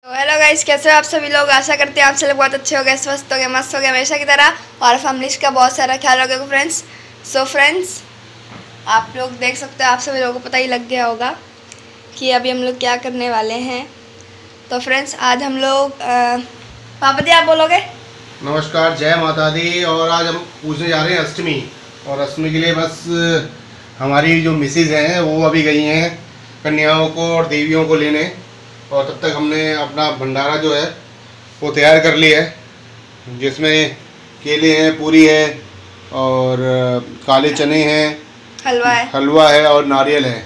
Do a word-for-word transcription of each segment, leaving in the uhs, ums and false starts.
तो hello guys, कैसे हो आप सभी लोग। आशा करते हैं आप सब बहुत अच्छे हो गए, स्वस्थ हो गए, मस्त हो गए हमेशा की तरह, और फैमिलीज का बहुत सारा ख्याल रखोगे फ्रेंड्स। सो फ्रेंड्स, आप लोग देख सकते हो, आप सभी लोगों को पता ही लग गया होगा कि अभी हम लोग क्या करने वाले हैं। तो फ्रेंड्स, आज हम लोग पापा जी आप बोलोगे। नमस्कार, जय माता दी। और आज हम पूछने जा रहे हैं अष्टमी। और अष्टमी के लिए बस हमारी जो मिसेज हैं वो अभी गई हैं कन्याओं को और देवियों को लेने, और तब तक हमने अपना भंडारा जो है वो तैयार कर लिया है, जिसमें केले हैं, पूरी है और काले चने हैं, हलवा है हलवा है और नारियल है।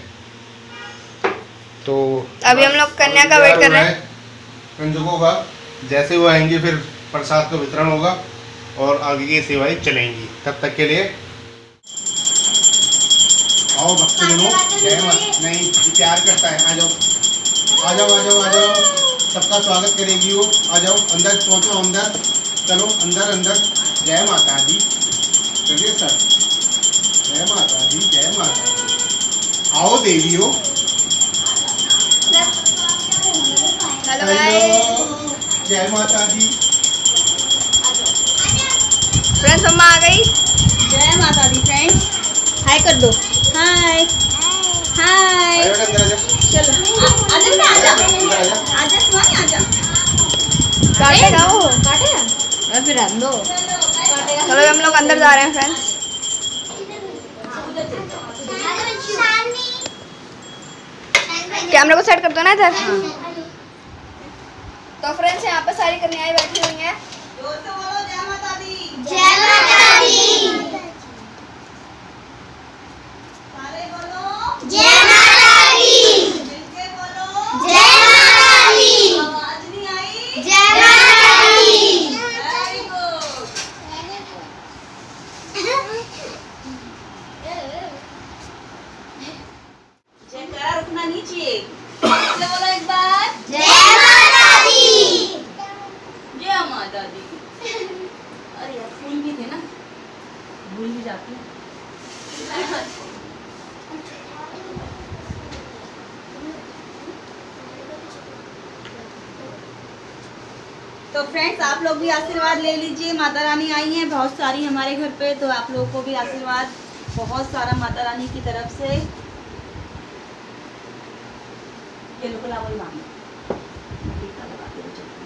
तो अभी हम लोग कन्या का वेट कर रहे हैं, कंजकों का। जैसे वो आएंगे फिर प्रसाद का वितरण होगा और आगे की सेवाएं चलेंगी। तब तक के लिए आओ भक्तजनों, जय माता। नहीं, प्यार करता है। आ जाओ आ जाओ आ जाओ आ जाओ, सबका स्वागत करेगी वो। आ जाओ अंदर, पहुंचो अंदर, चलो अंदर अंदर। जय माता दी, चलिए सर। जय माता दी, जय माता दी। आओ देवियों। हेलो जय माता दी। फ्रेंड्स, मम्मा आ गई। जय माता दी फ्रेंड्स, हाय कर दो। हाय हाय, चलो आजा बेटा, आजा आजा स्वामी, आजा। काटेगा वो, काटेगा फिर हम दो। चलो हम लोग अंदर जा रहे हैं फ्रेंड्स। कैमरा को सेट कर दो ना इधर। तो फ्रेंड्स, यहाँ पे सारी कन्याएं बैठी हुई हैं। जोर से बोलो जय माता दी। जय माता दी। सारे बोलो जय माता दी। मिलके बोलो जय माता दी। आवाज नहीं आई। जय माता दी। Very good. जयकारा रुकना नहीं चाहिए। इससे बोलो एक बार जय माता दी। जय माता दी। अरे यार, फूल भी थे ना, भूल भी जाती हूँ। तो फ्रेंड्स, आप लोग भी आशीर्वाद ले लीजिए। माता रानी आई हैं बहुत सारी हमारे घर पे, तो आप लोगों को भी आशीर्वाद बहुत सारा माता रानी की तरफ से। ये लोग लावल मांगो, टीका लगा के चलते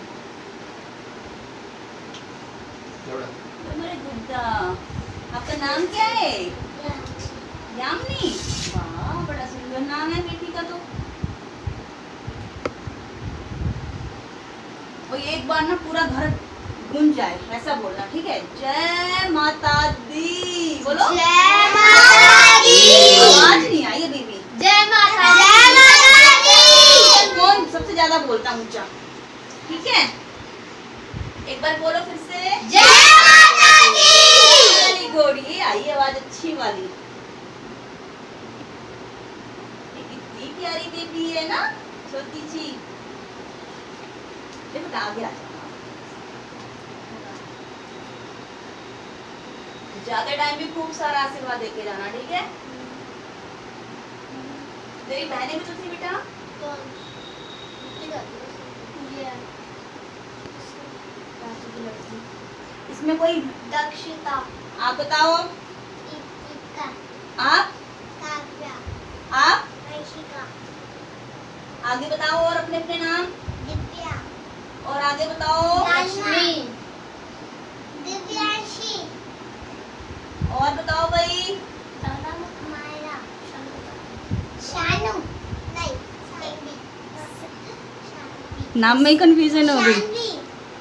हैं। तो मेरे गुड्डा, आपका नाम क्या है? यामिनी। वाह, बड़ा सुंदर नाम है बेटी का। तो वो एक बार ना पूरा घर गूंज जाए ऐसा बोलना, ठीक है? जय माता दी बोलो। जय माता दी। आवाज नहीं आई है बीबी। जय माता दी। जय माता दी। कौन सबसे ज्यादा बोलता ऊंचा, ठीक है? एक बार बोलो फिर से। जय माता दी। वेरी गुड, ये आई आवाज अच्छी वाली। ये कितनी प्यारी बेबी है ना, छोटी सी। देखो आगे आ जाओ। जाते टाइम भी खूब सारा आशीर्वाद देके जाना, ठीक है? तेरी बहनें भी तो थी बेटा। इसमें कोई दक्षिता। आप बताओ। इतिका। आप काव्या। आप वैशिका। आगे बताओ और अपने अपने नाम। दिव्या। और आगे बताओ। लक्ष्मी। दिव्यांशी। और बताओ भाई। मायरा। शानू। नहीं, शानवी। नाम में ही कंफ्यूजन हो गई। शानवी।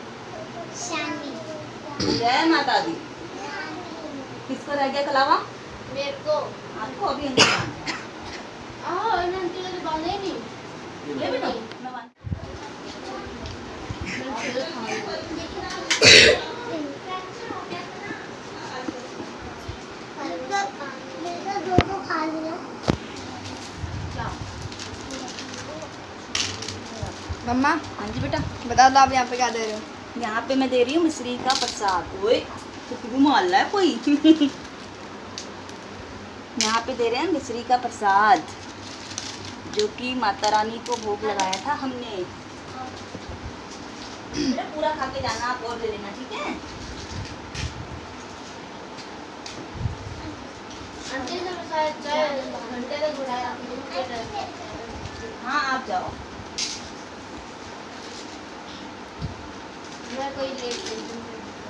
शानवी। जय माता दी। किसको रह गया कलावा? मेरे को। आपको अभी अंदर जाना है। आह, इन्होंने तो बांधे नहीं। ले बेटा, मैं बांध- खा लिया। मम्मा हाँ जी बेटा, बता दो आप यहाँ पे क्या दे रहे हो। यहाँ पे मैं दे रही हूँ मिश्री का प्रसाद। ओए, तो माल है कोई। यहाँ पे दे रहे हैं मिश्री का प्रसाद, जो कि माता रानी को भोग लगाया था हमने। बेटा पूरा खा के जाना, आप और ले लेना, ठीक है? आंटी से शायद चाय घंटे तक बुलाया। हाँ आप जाओ। मैं कोई लेट नहीं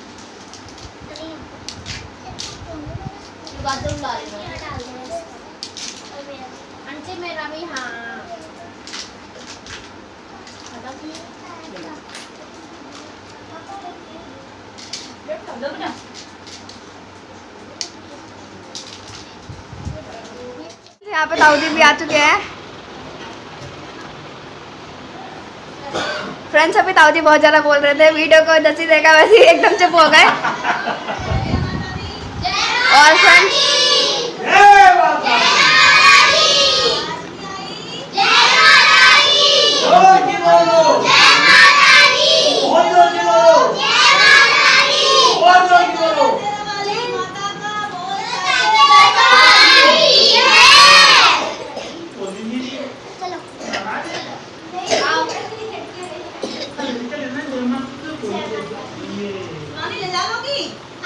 बाथरूम डाल रहा हूँ। आंटी मेरा भी हाँ लो बेटा। यहाँ पे दाऊदी भी आ चुके हैं। फ्रेंड्स अभी दाऊदी बहुत ज़्यादा बोल रहे थे, वीडियो को जैसे ही देखा वैसे ही एकदम चुप हो गए। और फ्रेंड्स ले जा लोगी?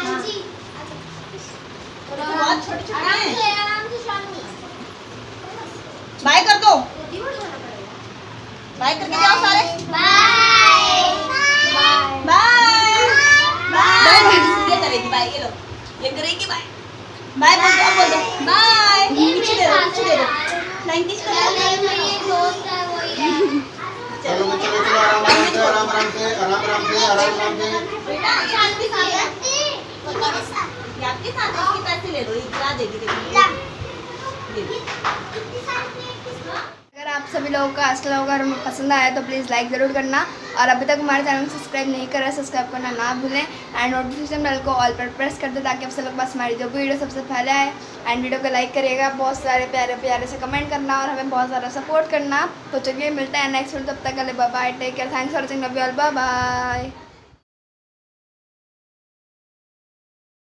बहुत छोटे छोटे हैं। आराम से शानू बाय कर दो, बाय करके जाओ सारे। Bye bye bye. ये करेगी बाय, ये लो, ये करेगी बाय। बाय बोल दो, अब बोल दो बाय। पीछे दे दो, पीछे दे दो, फ्लाइंग किस कर दो। चलो बच्चे चलो आराम आराम से आराम आराम से आराम आराम से आराम आराम से। बेटा शांति से आपके साथ इसके पैसे ले लो, ये क्या देगी देखो। अगर आप सभी लोगों का आज का लोगों का पसंद आया तो प्लीज़ लाइक ज़रूर करना, और अभी तक हमारे चैनल को सब्सक्राइब नहीं करा सब्सक्राइब करना ना भूलें, एंड नोटिफिकेशन बेल को ऑल पर प्रेस कर दो ताकि आप सब लोग पास हमारी जो भी वीडियो सबसे पहले आए। एंड वीडियो को लाइक करिएगा, बहुत सारे प्यारे प्यारे से कमेंट करना और हमें बहुत सारा सपोर्ट करना। तो चलिए मिलते हैं नेक्स्ट वीडियो, तब तक के लिए bye bye, take care, thanks for watching, love you all, bye bye.